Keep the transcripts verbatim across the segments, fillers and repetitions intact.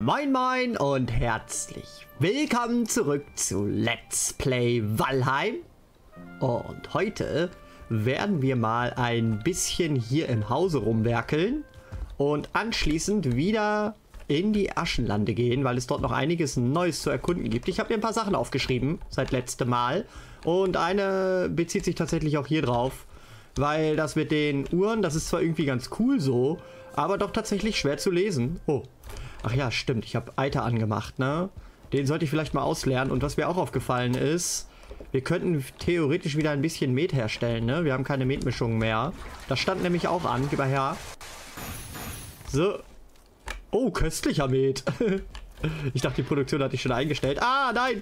Moin moin und herzlich willkommen zurück zu Let's Play Valheim. Und heute werden wir mal ein bisschen hier im Hause rumwerkeln und anschließend wieder in die Aschenlande gehen, weil es dort noch einiges Neues zu erkunden gibt. Ich habe mir ein paar Sachen aufgeschrieben seit letztem Mal und eine bezieht sich tatsächlich auch hier drauf, weil das mit den Uhren, das ist zwar irgendwie ganz cool so, aber doch tatsächlich schwer zu lesen. Oh. Ach ja, stimmt. Ich habe Eiter angemacht, ne? Den sollte ich vielleicht mal ausleeren. Und was mir auch aufgefallen ist, wir könnten theoretisch wieder ein bisschen Met herstellen, ne? Wir haben keine Metmischung mehr. Das stand nämlich auch an. Gib mal her. So. Oh, köstlicher Met. Ich dachte, die Produktion hatte ich schon eingestellt. Ah, nein!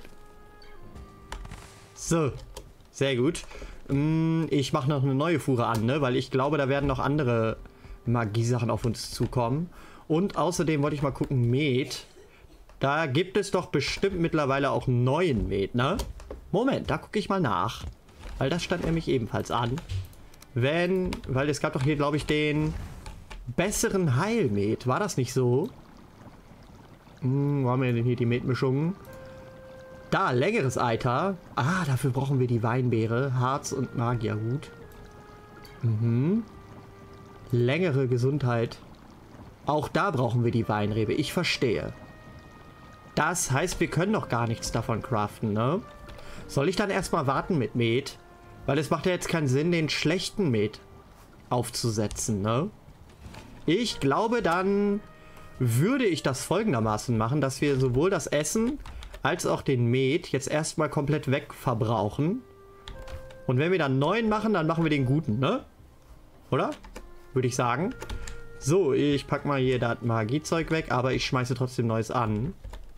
So. Sehr gut. Ich mache noch eine neue Fuhre an, ne? Weil ich glaube, da werden noch andere Magiesachen auf uns zukommen. Und außerdem wollte ich mal gucken, Met. Da gibt es doch bestimmt mittlerweile auch neuen Met, ne? Moment, da gucke ich mal nach. Weil das stand nämlich ebenfalls an. Wenn, weil es gab doch hier, glaube ich, den besseren Heilmet. War das nicht so? Hm, wo haben wir denn hier die Metmischungen? Da, längeres Eiter. Ah, dafür brauchen wir die Weinbeere, Harz und Magierhut. Mhm. Längere Gesundheit. Auch da brauchen wir die Weinrebe. Ich verstehe. Das heißt, wir können noch gar nichts davon craften, ne? Soll ich dann erstmal warten mit Met? Weil es macht ja jetzt keinen Sinn, den schlechten Met aufzusetzen, ne? Ich glaube, dann würde ich das folgendermaßen machen, dass wir sowohl das Essen als auch den Met jetzt erstmal komplett wegverbrauchen. Und wenn wir dann neuen machen, dann machen wir den guten, ne? Oder? Würde ich sagen. So, ich pack mal hier das Magiezeug weg, aber ich schmeiße trotzdem Neues an.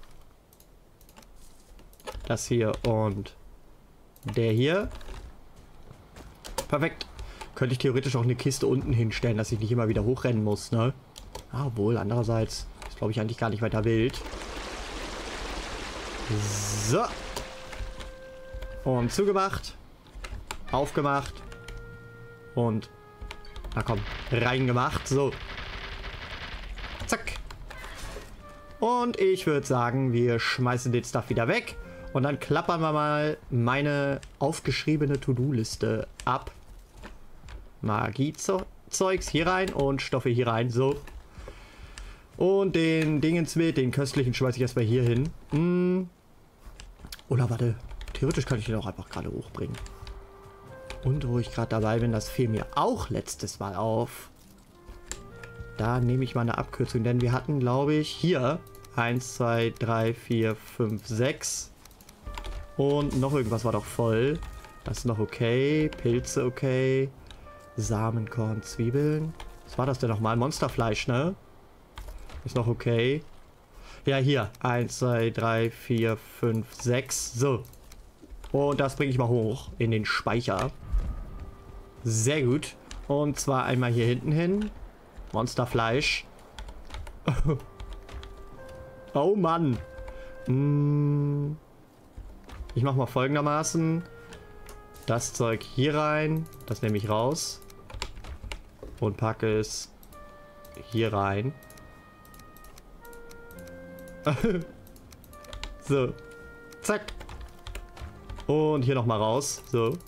Das hier und der hier. Perfekt. Könnte ich theoretisch auch eine Kiste unten hinstellen, dass ich nicht immer wieder hochrennen muss, ne? Ah, obwohl, andererseits ist, glaube ich, eigentlich gar nicht weiter wild. So. Und zugemacht. Aufgemacht. Und na komm, reingemacht. So. Zack. Und ich würde sagen, wir schmeißen den Stuff wieder weg. Und dann klappern wir mal meine aufgeschriebene To-Do-Liste ab. Magiezeugs hier rein und Stoffe hier rein. So. Und den Dingens mit, den köstlichen, schmeiße ich erstmal hier hin. Hm. Oder warte, theoretisch kann ich den auch einfach gerade hochbringen. Und wo ich gerade dabei bin, das fiel mir auch letztes Mal auf. Da nehme ich mal eine Abkürzung, denn wir hatten, glaube ich, hier eins, zwei, drei, vier, fünf, sechs. Und noch irgendwas war doch voll. Das ist noch okay. Pilze okay. Samenkorn, Zwiebeln. Was war das denn nochmal? Monsterfleisch, ne? Ist noch okay. Ja, hier. eins, zwei, drei, vier, fünf, sechs. So. Und das bringe ich mal hoch in den Speicher. Sehr gut. Und zwar einmal hier hinten hin. Monsterfleisch. Oh Mann. Ich mache mal folgendermaßen. Das Zeug hier rein. Das nehme ich raus. Und packe es hier rein. So. Zack. Und hier nochmal raus. So.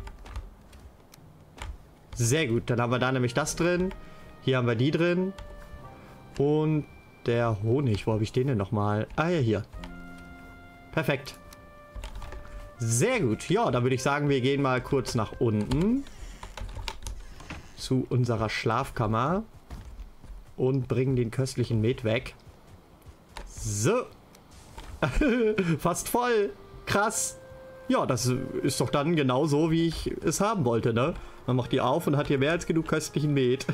Sehr gut. Dann haben wir da nämlich das drin. Hier haben wir die drin. Und der Honig. Wo habe ich den denn nochmal? Ah ja, hier. Perfekt. Sehr gut. Ja, dann würde ich sagen, wir gehen mal kurz nach unten. Zu unserer Schlafkammer. Und bringen den köstlichen Met weg. So. Fast voll. Krass. Ja, das ist doch dann genau so, wie ich es haben wollte, ne? Man macht die auf und hat hier mehr als genug köstlichen Met.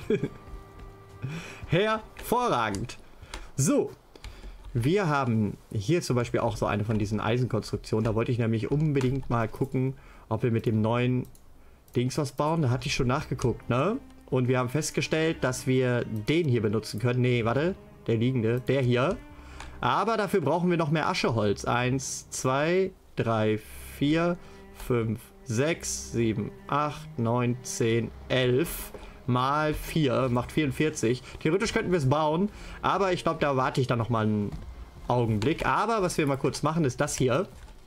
Hervorragend. So. Wir haben hier zum Beispiel auch so eine von diesen Eisenkonstruktionen. Da wollte ich nämlich unbedingt mal gucken, ob wir mit dem neuen Dings was bauen. Da hatte ich schon nachgeguckt, ne? Und wir haben festgestellt, dass wir den hier benutzen können. Nee, warte. Der liegende. Der hier. Aber dafür brauchen wir noch mehr Ascheholz. Eins, zwei, drei, vier, fünf, sechs, sieben, acht, neun, zehn, elf. mal vier macht vierundvierzig. Theoretisch könnten wir es bauen, aber ich glaube, da warte ich dann noch mal ein Augenblick. Aber was wir mal kurz machen, ist das hier.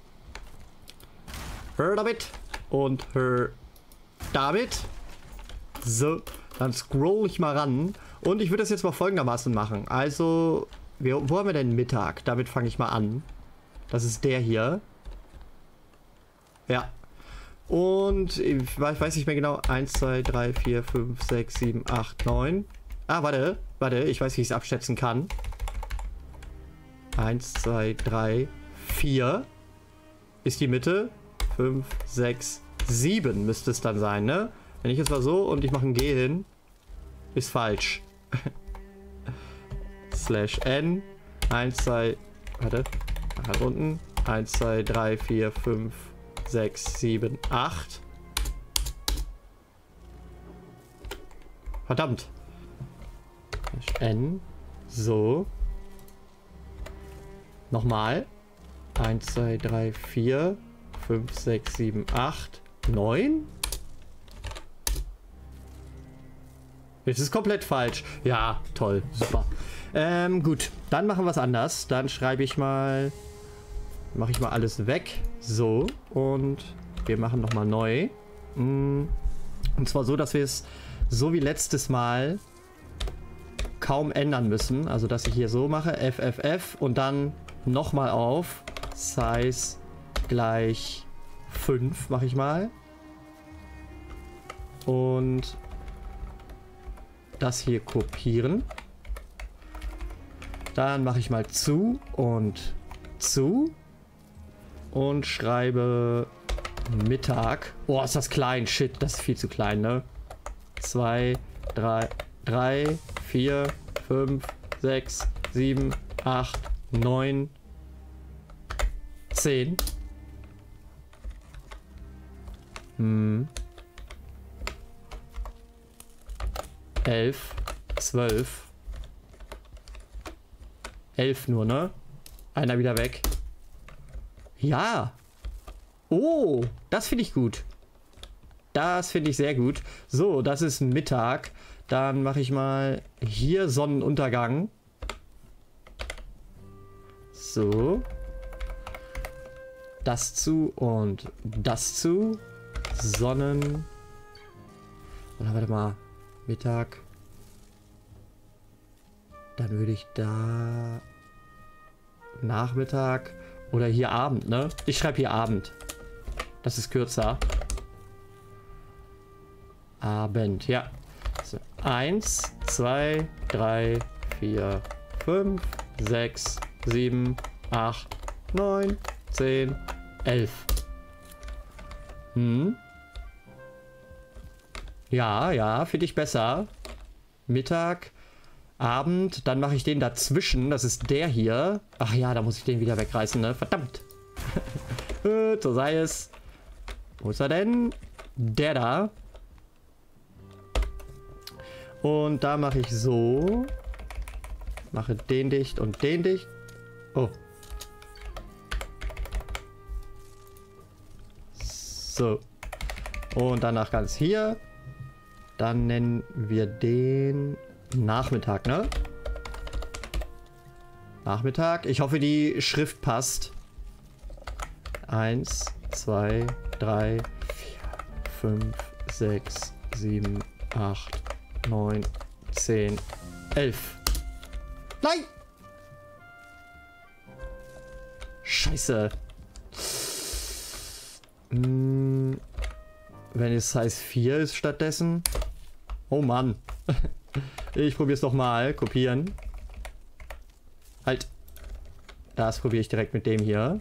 Hör damit und hör damit. So, dann scroll ich mal ran. Und ich würde das jetzt mal folgendermaßen machen. Also, wir, wo haben wir denn Mittag? Damit fange ich mal an. Das ist der hier. Ja. Und ich weiß nicht mehr genau. eins, zwei, drei, vier, fünf, sechs, sieben, acht, neun. Ah, warte. Warte, ich weiß, wie ich es abschätzen kann. eins, zwei, drei, vier ist die Mitte. fünf, sechs, sieben müsste es dann sein, ne? Wenn ich jetzt mal so und ich mache ein G hin, ist falsch. Slash N. eins, zwei, warte. Nach unten. eins, zwei, drei, vier, fünf, sechs, sieben, acht. Verdammt. Slash N. So. Nochmal. eins, zwei, drei, vier, fünf, sechs, sieben, acht, neun. Jetzt ist komplett falsch. Ja, toll. Super. Ähm, gut. Dann machen wir es anders. Dann schreibe ich mal... Mache ich mal alles weg. So. Und wir machen nochmal neu. Und zwar so, dass wir es so wie letztes Mal kaum ändern müssen. Also, dass ich hier so mache. F F F. Und dann nochmal auf. Size gleich fünf mache ich mal. Und... das hier kopieren. Dann mache ich mal zu und zu und schreibe Mittag. Oh, ist das klein. Shit, das ist viel zu klein, ne? zwei, drei, drei, vier, fünf, sechs, sieben, acht, neun, zehn. Hm. elf, zwölf. elf nur, ne? Einer wieder weg. Ja. Oh, das finde ich gut. Das finde ich sehr gut. So, das ist Mittag. Dann mache ich mal hier Sonnenuntergang. So. Das zu und das zu. Sonnen... Oder warte mal. Mittag. Dann würde ich da Nachmittag oder hier Abend, ne? Ich schreibe hier Abend. Das ist kürzer. Abend, ja. So, eins, zwei, drei, vier, fünf, sechs, sieben, acht, neun, zehn, elf. Hm. Ja, ja, finde ich besser. Mittag, Abend, dann mache ich den dazwischen. Das ist der hier. Ach ja, da muss ich den wieder wegreißen, ne? Verdammt. So sei es. Wo ist er denn? Der da. Und da mache ich so. Mache den dicht und den dicht. Oh. So. Und danach ganz hier. Dann nennen wir den Nachmittag, ne? Nachmittag. Ich hoffe, die Schrift passt. Eins, zwei, drei, vier, fünf, sechs, sieben, acht, neun, zehn, elf. Nein! Scheiße. Hm, wenn es Size vier ist stattdessen. Oh Mann. Ich probiere es doch mal. Kopieren. Halt. Das probiere ich direkt mit dem hier.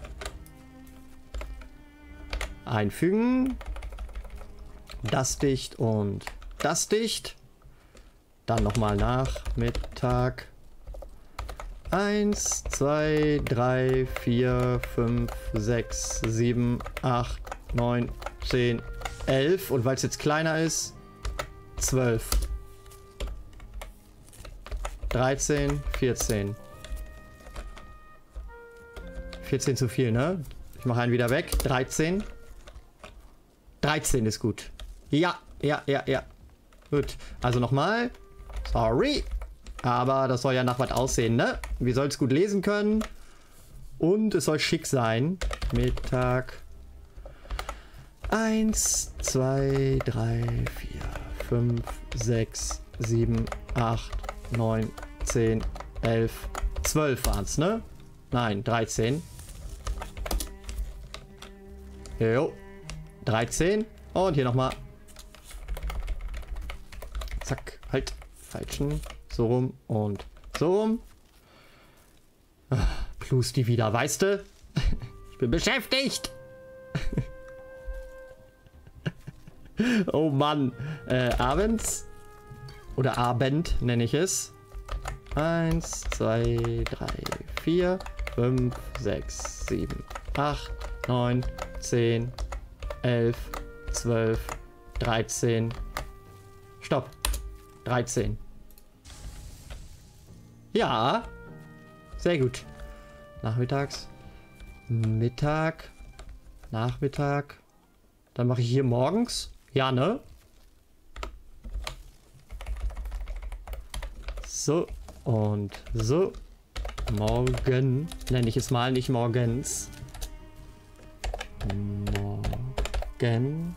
Einfügen. Das dicht und das dicht. Dann nochmal Nachmittag. eins, zwei, drei, vier, fünf, sechs, sieben, acht, neun, zehn, elf. Und weil es jetzt kleiner ist, zwölf. dreizehn, vierzehn. vierzehn zu viel, ne? Ich mache einen wieder weg. dreizehn. dreizehn ist gut. Ja, ja, ja, ja. Gut. Also nochmal. Sorry. Aber das soll ja nach was aussehen, ne? Wir sollen es gut lesen können. Und es soll schick sein. Mittag. eins, zwei, drei, vier, fünf, sechs, sieben, acht, neun, zehn, elf, zwölf waren es, ne? Nein, dreizehn. Jo. dreizehn. Und hier nochmal. Zack. Halt. Falschen. So rum und so rum. Plus die wieder, weißt du? Ich bin beschäftigt. Oh Mann. Äh, abends. Oder Abend nenne ich es. Eins, zwei, drei, vier, fünf, sechs, sieben, acht, neun, zehn, elf, zwölf, dreizehn. Stopp. dreizehn. Ja. Sehr gut. Nachmittags. Mittag. Nachmittag. Dann mache ich hier morgens. Ja, ne? So. Und so. Morgen. Nenne ich es mal, nicht morgens. Morgen.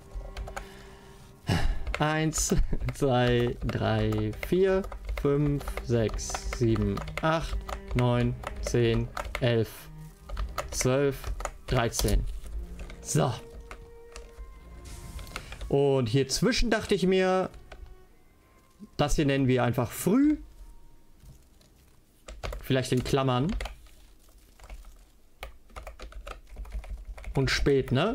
Eins, zwei, drei, vier, fünf, sechs, sieben, acht, neun, zehn, elf, zwölf, dreizehn. So. Und hier zwischen dachte ich mir, das hier nennen wir einfach früh. Vielleicht in Klammern. Und spät, ne?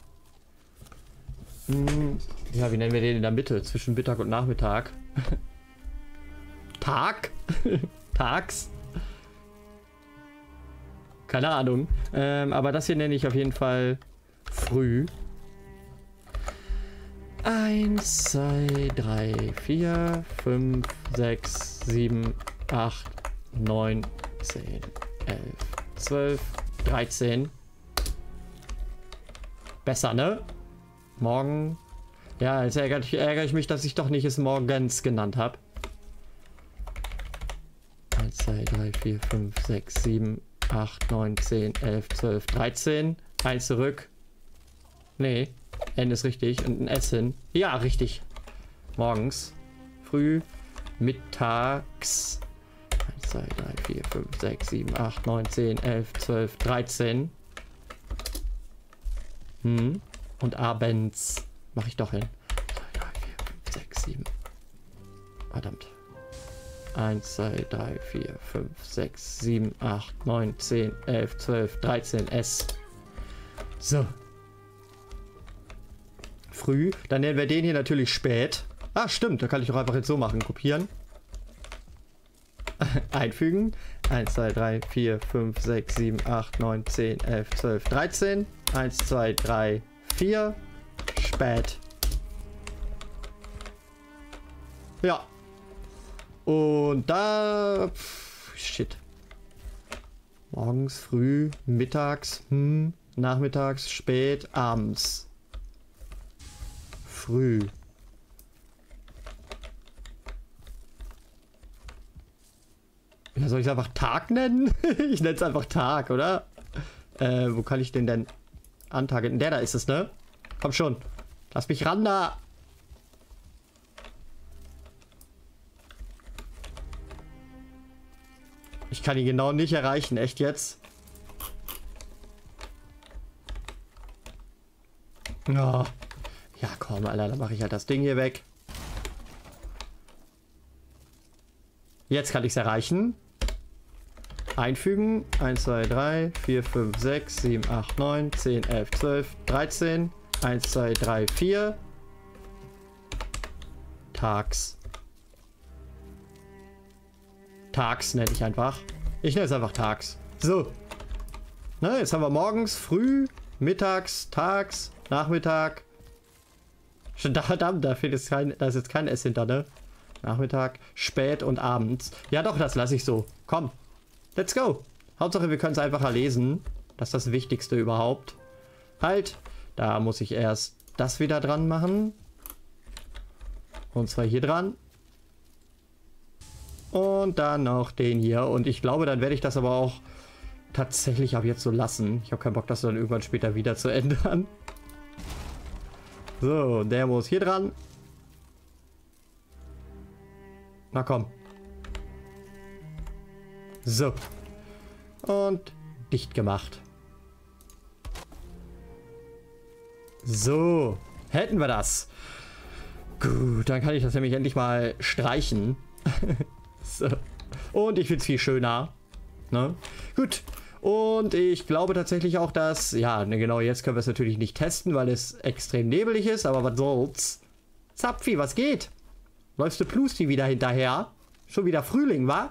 Hm, ja, wie nennen wir den in der Mitte? Zwischen Mittag und Nachmittag. Tag? Tags? Keine Ahnung. Ähm, aber das hier nenne ich auf jeden Fall früh. Eins, zwei, drei, vier, fünf, sechs, sieben, acht, neun, zehn, elf, zwölf, dreizehn. Besser, ne? Morgen. Ja, jetzt ärgere ich, ärgere ich mich, dass ich doch nicht es morgens genannt habe. eins, zwei, drei, vier, fünf, sechs, sieben, acht, neun, zehn, elf, zwölf, dreizehn. eins zurück. Nee. N ist richtig. Und ein S hin. Ja, richtig. Morgens. Früh. Mittags. eins, zwei, drei, vier, fünf, sechs, sieben, acht, neun, zehn, elf, zwölf, dreizehn. Hm. Und abends. Mache ich doch hin. zwei, drei, vier, fünf, sechs, sieben. Verdammt. eins, zwei, drei, vier, fünf, sechs, sieben, acht, neun, zehn, elf, zwölf, dreizehn. S. So. Früh. Dann nennen wir den hier natürlich spät. Ah, stimmt. Da kann ich doch einfach jetzt so machen. Kopieren. Einfügen. eins, zwei, drei, vier, fünf, sechs, sieben, acht, neun, zehn, elf, zwölf, dreizehn. eins, zwei, drei, vier. Spät. Ja. Und da... Pff, shit. Morgens, früh, mittags, hm, nachmittags, spät, abends. Früh. Ja, soll ich es einfach Tag nennen? Ich nenne es einfach Tag, oder? Äh, wo kann ich den denn antagen? Der da ist es, ne? Komm schon. Lass mich ran da. Ich kann ihn genau nicht erreichen. Echt jetzt? Ja. Ja, komm, Alter. Dann mache ich halt das Ding hier weg. Jetzt kann ich es erreichen. Einfügen. eins, zwei, drei, vier, fünf, sechs, sieben, acht, neun, zehn, elf, zwölf, dreizehn. eins, zwei, drei, vier. Tags. Tags nenne ich einfach. Ich nenne es einfach Tags. So. Na, jetzt haben wir morgens, früh, mittags, tags, Nachmittag. Verdammt, da fehlt jetzt kein, da ist jetzt kein S hinter, ne? Nachmittag, spät und abends. Ja doch, das lasse ich so. Komm. Let's go. Hauptsache, wir können es einfacher lesen. Das ist das Wichtigste überhaupt. Halt. Da muss ich erst das wieder dran machen. Und zwar hier dran. Und dann noch den hier. Und ich glaube, dann werde ich das aber auch tatsächlich ab jetzt so lassen. Ich habe keinen Bock, das dann irgendwann später wieder zu ändern. So, der muss hier dran. Na komm. So. Und dicht gemacht. So. Hätten wir das. Gut, dann kann ich das nämlich endlich mal streichen. So. Und ich finde es viel schöner. Ne? Gut. Und ich glaube tatsächlich auch, dass... Ja, ne, genau, jetzt können wir es natürlich nicht testen, weil es extrem nebelig ist. Aber was soll's? Zapfi, was geht? Läufst du Plusti wieder hinterher? Schon wieder Frühling, wa?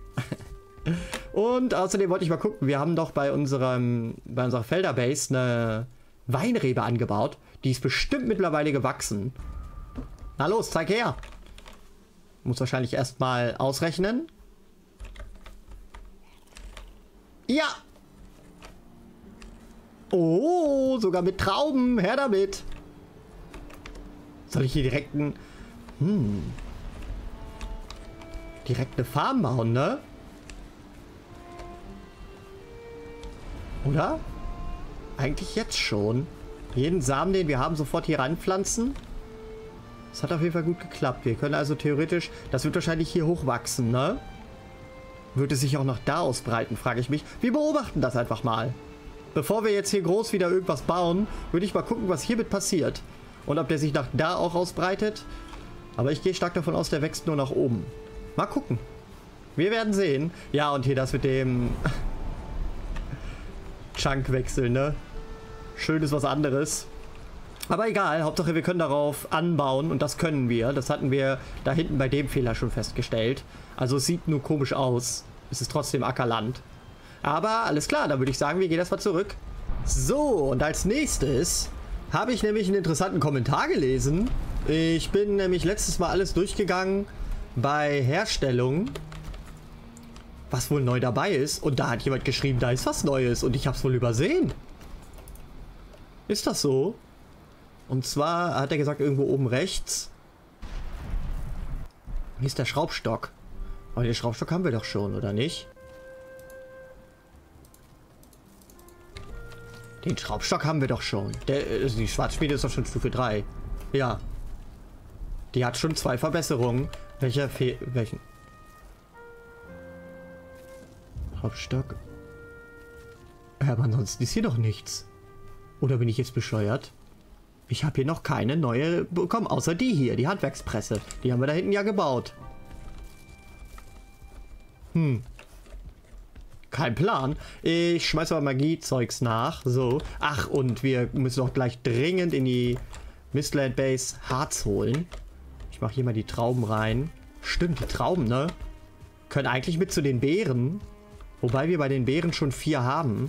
Und außerdem wollte ich mal gucken. Wir haben doch bei unserem bei unserer Felderbase eine Weinrebe angebaut. Die ist bestimmt mittlerweile gewachsen. Na los, zeig her. Muss wahrscheinlich erstmal ausrechnen. Ja. Oh, sogar mit Trauben. Her damit. Soll ich hier direkt ein... Hm. Direkt eine Farm bauen, ne? Oder? Eigentlich jetzt schon. Jeden Samen, den wir haben, sofort hier reinpflanzen. Das hat auf jeden Fall gut geklappt. Wir können also theoretisch... Das wird wahrscheinlich hier hochwachsen, ne? Wird es sich auch noch da ausbreiten, frage ich mich. Wir beobachten das einfach mal. Bevor wir jetzt hier groß wieder irgendwas bauen, würde ich mal gucken, was hiermit passiert. Und ob der sich nach da auch ausbreitet. Aber ich gehe stark davon aus, der wächst nur nach oben. Mal gucken. Wir werden sehen. Ja, und hier das mit dem Chunk-Wechsel, ne? Schön ist was anderes. Aber egal, Hauptsache wir können darauf anbauen und das können wir. Das hatten wir da hinten bei dem Fehler schon festgestellt. Also es sieht nur komisch aus. Es ist trotzdem Ackerland. Aber alles klar, dann würde ich sagen, wir gehen erstmal zurück. So, und als nächstes habe ich nämlich einen interessanten Kommentar gelesen. Ich bin nämlich letztes Mal alles durchgegangen bei Herstellung, was wohl neu dabei ist. Und da hat jemand geschrieben, da ist was Neues und ich habe es wohl übersehen. Ist das so? Und zwar hat er gesagt, irgendwo oben rechts. Hier ist der Schraubstock. Aber den Schraubstock haben wir doch schon, oder nicht? Den Schraubstock haben wir doch schon. Der, also die Schwarzschmiede ist doch schon Stufe drei. Ja. Die hat schon zwei Verbesserungen. Welcher fehlt? Welchen? Schraubstock. Aber ansonsten ist hier doch nichts. Oder bin ich jetzt bescheuert? Ich habe hier noch keine neue bekommen, außer die hier, die Handwerkspresse. Die haben wir da hinten ja gebaut. Hm. Kein Plan. Ich schmeiße aber Magiezeugs nach. So. Ach, und wir müssen auch gleich dringend in die Mistland Base Harz holen. Ich mache hier mal die Trauben rein. Stimmt, die Trauben, ne? Können eigentlich mit zu den Beeren. Wobei wir bei den Beeren schon vier haben.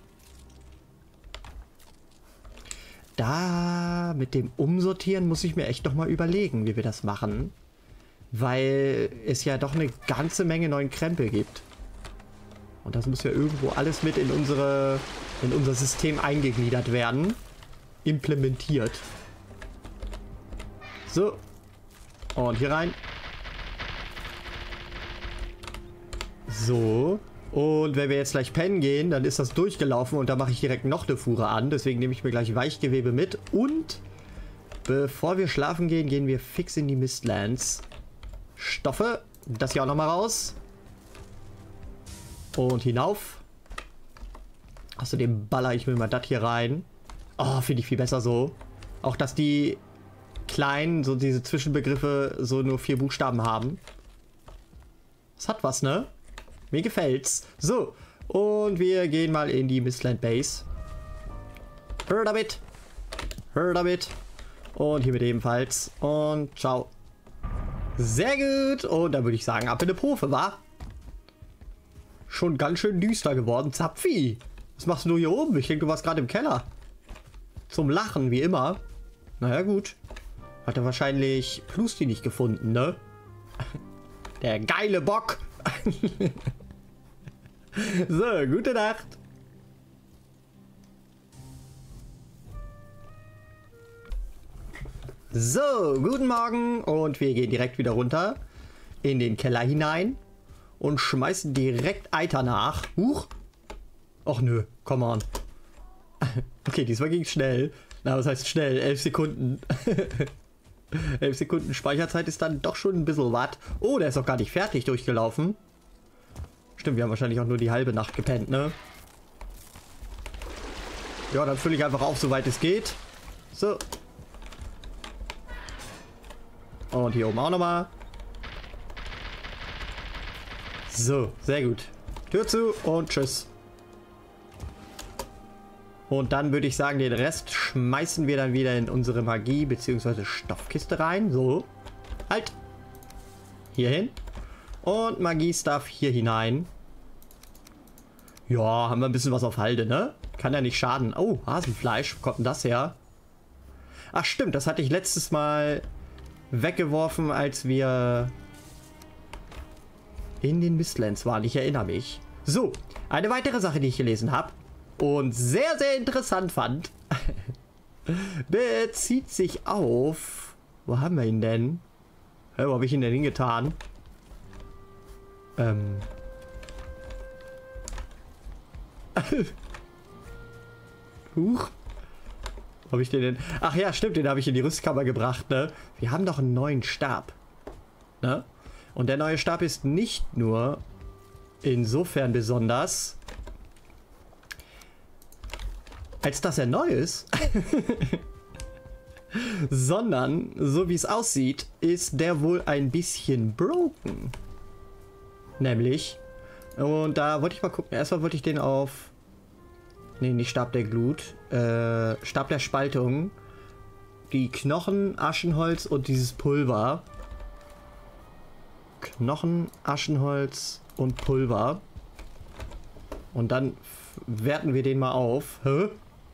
Da mit dem Umsortieren muss ich mir echt noch mal überlegen, wie wir das machen. Weil es ja doch eine ganze Menge neuen Krempel gibt. Und das muss ja irgendwo alles mit in unsere in unser System eingegliedert werden. Implementiert. So. Und hier rein. So. Und wenn wir jetzt gleich pennen gehen, dann ist das durchgelaufen und da mache ich direkt noch eine Fuhre an. Deswegen nehme ich mir gleich Weichgewebe mit. Und bevor wir schlafen gehen, gehen wir fix in die Mistlands. Stoffe. Das hier auch nochmal raus. Und hinauf. Außerdem baller ich mir mal das hier rein. Oh, finde ich viel besser so. Auch, dass die kleinen, so diese Zwischenbegriffe so nur vier Buchstaben haben. Das hat was, ne? Mir gefällt's. So, und wir gehen mal in die Mistland Base. Hör damit. Hör damit. Und hiermit ebenfalls. Und ciao. Sehr gut. Und dann würde ich sagen, ab in die Profe, wa? Schon ganz schön düster geworden. Zapfi. Was machst du hier oben? Ich denke, du warst gerade im Keller. Zum Lachen, wie immer. Naja, gut. Hat er wahrscheinlich Plusti nicht gefunden, ne? Der geile Bock. So, gute Nacht. So, guten Morgen. Und wir gehen direkt wieder runter in den Keller hinein und schmeißen direkt Eiter nach. Huch. Och nö, come on. Okay, diesmal ging es schnell. Na, was heißt schnell? Elf Sekunden. Elf Sekunden Speicherzeit ist dann doch schon ein bisschen was. Oh, der ist doch gar nicht fertig durchgelaufen. Stimmt, wir haben wahrscheinlich auch nur die halbe Nacht gepennt, ne? Ja, dann fülle ich einfach auf, soweit es geht. So. Und hier oben auch nochmal. So, sehr gut. Tür zu und tschüss. Und dann würde ich sagen, den Rest schmeißen wir dann wieder in unsere Magie- bzw. Stoffkiste rein. So. Halt. Hier hin. Und Magie-Stuff hier hinein. Ja, haben wir ein bisschen was auf Halde, ne? Kann ja nicht schaden. Oh, Hasenfleisch. Wo kommt denn das her? Ach stimmt, das hatte ich letztes Mal weggeworfen, als wir in den Mistlands waren. Ich erinnere mich. So, eine weitere Sache, die ich gelesen habe und sehr, sehr interessant fand, bezieht sich auf... Wo haben wir ihn denn? Hä, wo habe ich ihn denn hingetan? Ähm... Huch. Wo habe ich den denn? Ach ja, stimmt, den habe ich in die Rüstkammer gebracht, ne? Wir haben doch einen neuen Stab. Ne? Und der neue Stab ist nicht nur insofern besonders, als dass er neu ist, sondern, so wie es aussieht, ist der wohl ein bisschen broken. Nämlich, und da wollte ich mal gucken, erstmal wollte ich den auf, nee, nicht Stab der Glut, äh, Stab der Spaltung, die Knochen, Aschenholz und dieses Pulver. Knochen, Aschenholz und Pulver. Und dann werten wir den mal auf. Hä?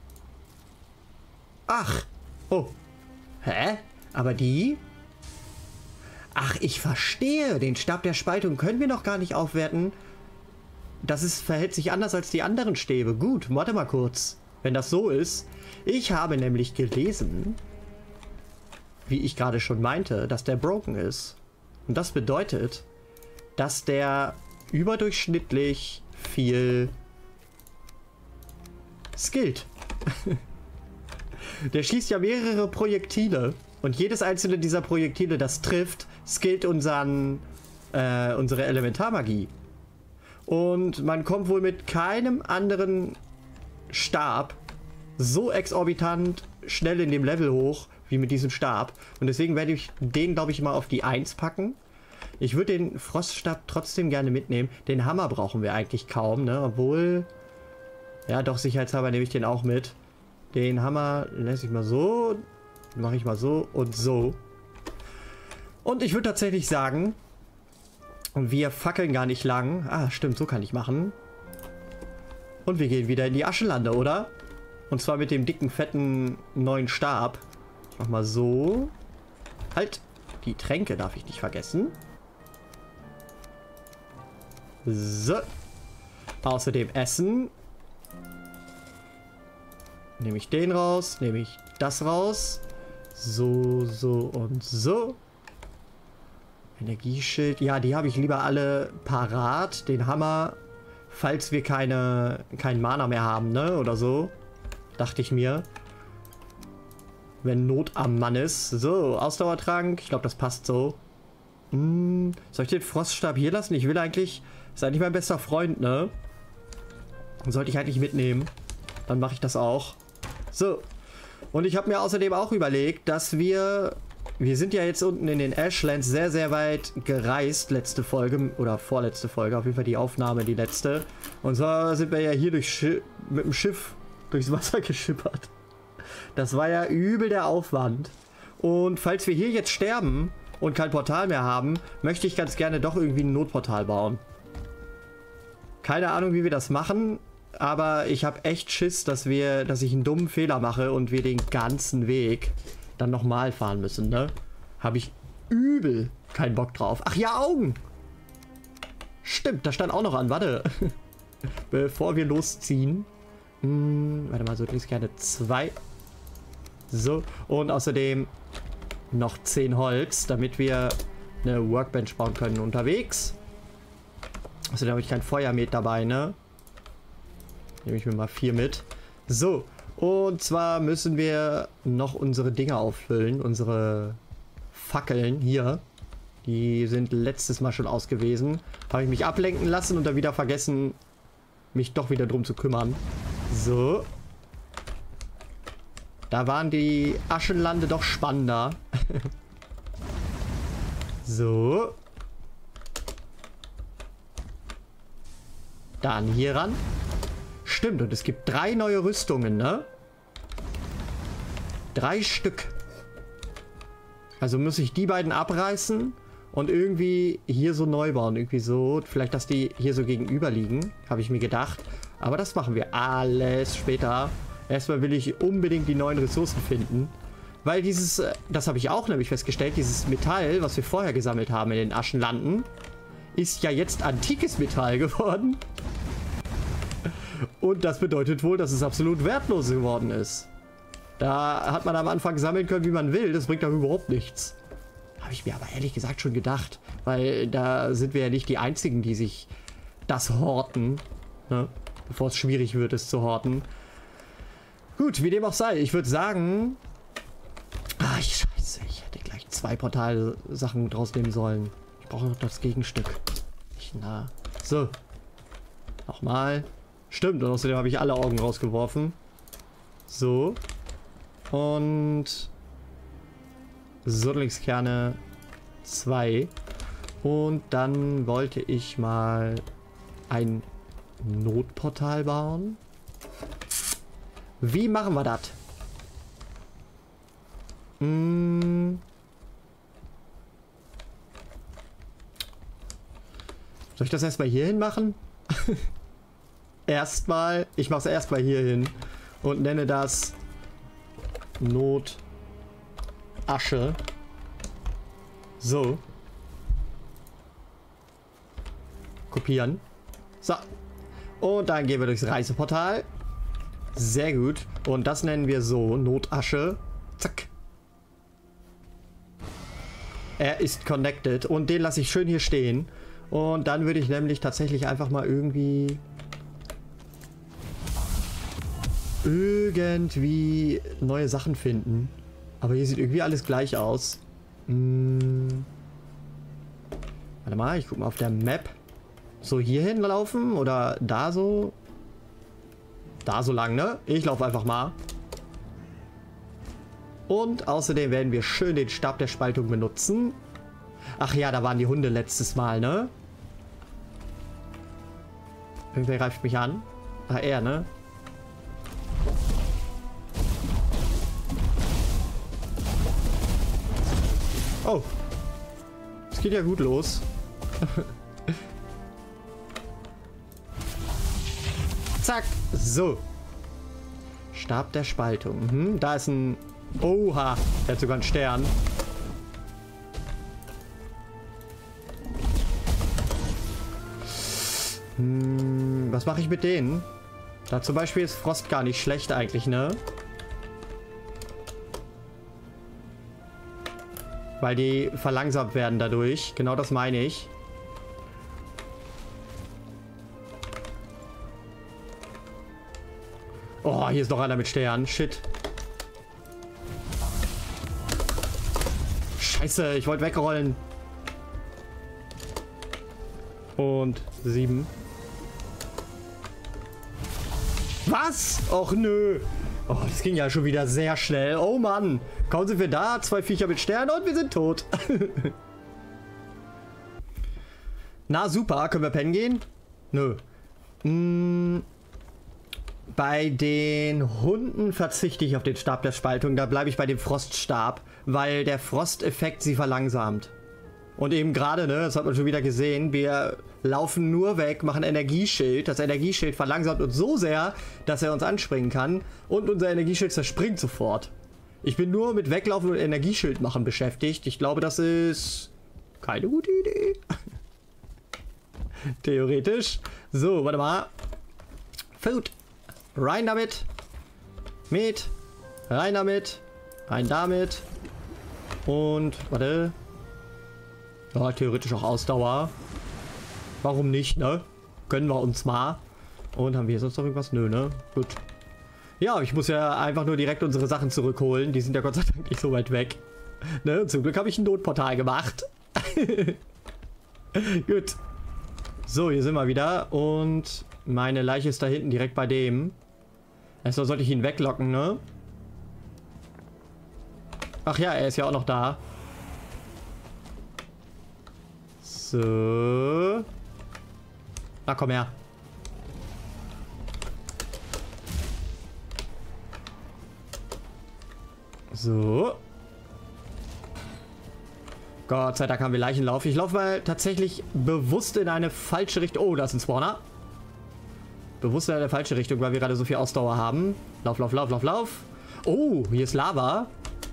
Ach. Oh. Hä? Aber die? Ach, ich verstehe. Den Stab der Spaltung können wir noch gar nicht aufwerten. Das ist, verhält sich anders als die anderen Stäbe. Gut, warte mal kurz. Wenn das so ist. Ich habe nämlich gelesen, wie ich gerade schon meinte, dass der broken ist. Und das bedeutet, dass der überdurchschnittlich viel skillt. Der schießt ja mehrere Projektile. Und jedes einzelne dieser Projektile, das trifft, skillt unseren, äh, unsere Elementarmagie. Und man kommt wohl mit keinem anderen Stab so exorbitant schnell in dem Level hoch, wie mit diesem Stab. Und deswegen werde ich den, glaube ich, mal auf die eins packen. Ich würde den Froststab trotzdem gerne mitnehmen. Den Hammer brauchen wir eigentlich kaum, ne? Obwohl... Ja, doch, sicherheitshalber nehme ich den auch mit. Den Hammer lasse ich mal so. Mache ich mal so und so. Und ich würde tatsächlich sagen... Wir fackeln gar nicht lang. Ah, stimmt, so kann ich machen. Und wir gehen wieder in die Aschenlande, oder? Und zwar mit dem dicken, fetten neuen Stab. Ich mach mal so. Halt, die Tränke darf ich nicht vergessen. So. Außerdem Essen. Nehme ich den raus, nehme ich das raus. So, so und so. Energieschild. Ja, die habe ich lieber alle parat. Den Hammer, falls wir keine, kein Mana mehr haben, ne? Oder so. Dachte ich mir. Wenn Not am Mann ist. So, Ausdauertrank. Ich glaube, das passt so. Hm, soll ich den Froststab hier lassen? Ich will eigentlich... Ist eigentlich mein bester Freund, ne? Sollte ich eigentlich mitnehmen. Dann mache ich das auch. So. Und ich habe mir außerdem auch überlegt, dass wir... Wir sind ja jetzt unten in den Ashlands sehr, sehr weit gereist. Letzte Folge oder vorletzte Folge. Auf jeden Fall die Aufnahme, die letzte. Und zwar sind wir ja hier durch Schi- mit dem Schiff durchs Wasser geschippert. Das war ja übel der Aufwand. Und falls wir hier jetzt sterben und kein Portal mehr haben, möchte ich ganz gerne doch irgendwie ein Notportal bauen. Keine Ahnung, wie wir das machen. Aber ich habe echt Schiss, dass wir, dass ich einen dummen Fehler mache und wir den ganzen Weg dann nochmal fahren müssen, ne? Habe ich übel keinen Bock drauf. Ach ja, Augen! Stimmt, da stand auch noch an. Warte. Bevor wir losziehen. Hm, warte mal, so hätte ich gerne zwei. So. Und außerdem noch zehn Holz, damit wir eine Workbench bauen können unterwegs. Außerdem habe ich kein Feuermet dabei, ne? Nehme ich mir mal vier mit. So, und zwar müssen wir noch unsere Dinger auffüllen. Unsere Fackeln hier. Die sind letztes Mal schon aus gewesen. Habe ich mich ablenken lassen und dann wieder vergessen, mich doch wieder drum zu kümmern. So. Da waren die Aschenlande doch spannender. So. Dann hier ran. Stimmt, und es gibt drei neue Rüstungen, ne? Drei Stück. Also muss ich die beiden abreißen und irgendwie hier so neu bauen. Irgendwie so, vielleicht, dass die hier so gegenüber liegen, habe ich mir gedacht. Aber das machen wir alles später. Erstmal will ich unbedingt die neuen Ressourcen finden. Weil dieses, das habe ich auch nämlich festgestellt, dieses Metall, was wir vorher gesammelt haben in den Aschenlanden, ist ja jetzt antikes Metall geworden. Und das bedeutet wohl, dass es absolut wertlos geworden ist. Da hat man am Anfang sammeln können, wie man will. Das bringt doch überhaupt nichts. Habe ich mir aber ehrlich gesagt schon gedacht. Weil da sind wir ja nicht die Einzigen, die sich das horten. Ne? Bevor es schwierig wird, es zu horten. Gut, wie dem auch sei. Ich würde sagen... Ah, ich scheiße. Ich hätte gleich zwei Portalsachen draus nehmen sollen. Ich brauche noch das Gegenstück. Ich, na. So. Nochmal. Stimmt, und außerdem habe ich alle Augen rausgeworfen. So. Und Sodlingskerne zwei. Und dann wollte ich mal ein Notportal bauen. Wie machen wir das? Hm. Soll ich das erstmal hier hin machen? Erstmal. Ich mache es erstmal hier hin. Und nenne das Notasche. So. Kopieren. So. Und dann gehen wir durchs Reiseportal. Sehr gut. Und das nennen wir so. Notasche. Zack. Er ist connected. Und den lasse ich schön hier stehen. Und dann würde ich nämlich tatsächlich einfach mal irgendwie... irgendwie neue Sachen finden. Aber hier sieht irgendwie alles gleich aus. Hm. Warte mal, ich guck mal auf der Map. So hier hinlaufen oder da so? Da so lang, ne? Ich laufe einfach mal. Und außerdem werden wir schön den Stab der Spaltung benutzen. Ach ja, da waren die Hunde letztes Mal, ne? Irgendwer greift mich an. Ach, er, ne? Oh. Es geht ja gut los. Zack. So. Stab der Spaltung. Mhm, da ist ein... Oha. Der hat sogar einen Stern. Hm, was mache ich mit denen? Da zum Beispiel ist Frost gar nicht schlecht eigentlich, ne? Weil die verlangsamt werden dadurch. Genau das meine ich. Oh, hier ist noch einer mit Stern. Shit. Scheiße, ich wollte wegrollen. Und sieben. Was? Och nö. Oh, das ging ja schon wieder sehr schnell. Oh Mann. Kaum sind wir da. Zwei Viecher mit Sternen und wir sind tot. Na super. Können wir pennen gehen? Nö. Hm. Bei den Hunden verzichte ich auf den Stab der Spaltung. Da bleibe ich bei dem Froststab. Weil der Frosteffekt sie verlangsamt. Und eben gerade, ne, das hat man schon wieder gesehen, wir laufen nur weg, machen Energieschild. Das Energieschild verlangsamt uns so sehr, dass er uns anspringen kann. Und unser Energieschild zerspringt sofort. Ich bin nur mit Weglaufen und Energieschild machen beschäftigt. Ich glaube, das ist keine gute Idee. Theoretisch. So, warte mal. Food. Rein damit. Met. Rein damit. Rein damit. Und, warte. Ja, theoretisch auch Ausdauer. Warum nicht, ne? Gönnen wir uns mal. Und haben wir sonst noch irgendwas? Nö, ne? Gut. Ja, ich muss ja einfach nur direkt unsere Sachen zurückholen. Die sind ja Gott sei Dank nicht so weit weg. Ne? Zum Glück habe ich ein Notportal gemacht. Gut. So, hier sind wir wieder. Und meine Leiche ist da hinten direkt bei dem. Erstmal sollte ich ihn weglocken, ne? Ach ja, er ist ja auch noch da. So. Na, komm her. So. Gott sei Dank haben wir Leichenlauf. Ich laufe mal tatsächlich bewusst in eine falsche Richtung. Oh, da ist ein Spawner. Bewusst in eine falsche Richtung, weil wir gerade so viel Ausdauer haben. Lauf, lauf, lauf, lauf, lauf. Oh, hier ist Lava.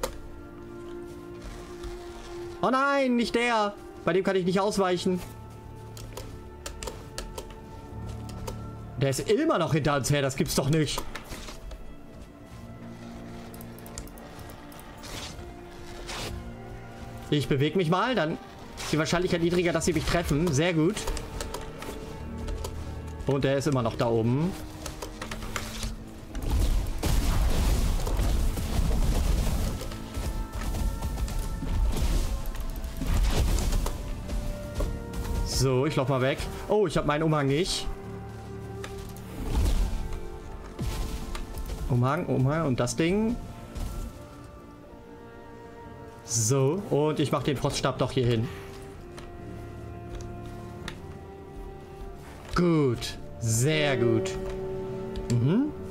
Oh nein, nicht der. Bei dem kann ich nicht ausweichen. Der ist immer noch hinter uns her. Das gibt's doch nicht. Ich bewege mich mal, dann ist die Wahrscheinlichkeit niedriger, dass sie mich treffen. Sehr gut. Und der ist immer noch da oben. So, ich laufe mal weg. Oh, ich habe meinen Umhang nicht. Umhang, Umhang und das Ding. So, und ich mache den Froststab doch hier hin. Gut, sehr gut. Mhm.